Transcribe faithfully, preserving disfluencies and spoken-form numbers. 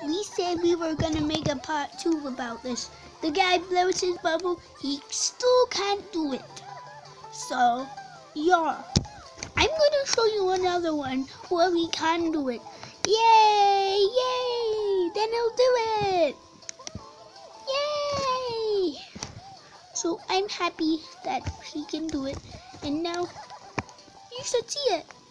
we said we were gonna make a part two about this. The guy blows his bubble, he still can't do it. So, yeah. I'm gonna show you another one where we can do it. Yay! Yay! Then he'll do it! Yay! So I'm happy that he can do it. And now, you should see it.